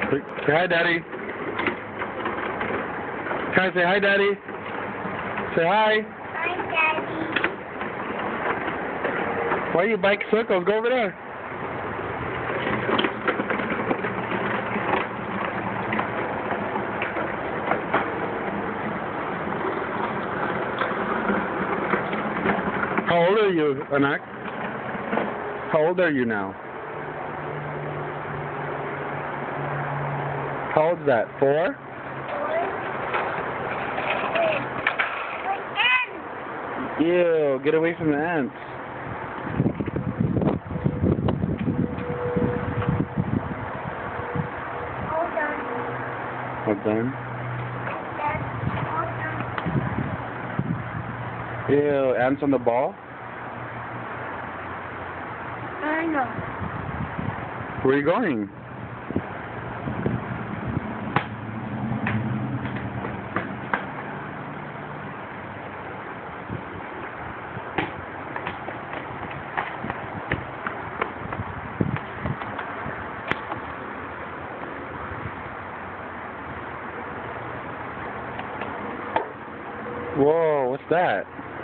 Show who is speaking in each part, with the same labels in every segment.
Speaker 1: Say hi, Daddy. Kai, say hi, Daddy. Say hi.
Speaker 2: Hi, Daddy.
Speaker 1: Why are you bike circles? Go over there. How old are you, Anak? How old are you now? How old's that? 4? Ew, get away from the ants.
Speaker 2: Hold on.
Speaker 1: Hold on.
Speaker 2: Hold on.
Speaker 1: Ew, ants on the ball?
Speaker 2: I know.
Speaker 1: Where are you going? Whoa, what's that?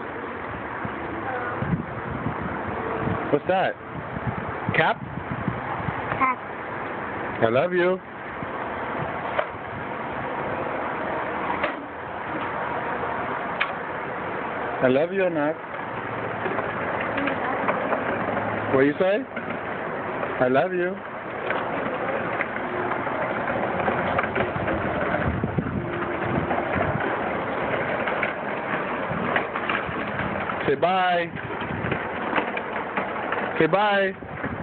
Speaker 1: What's that? Cap?
Speaker 2: Cap.
Speaker 1: I love you. I love you, Anak. What you say? I love you. Say bye. Say bye.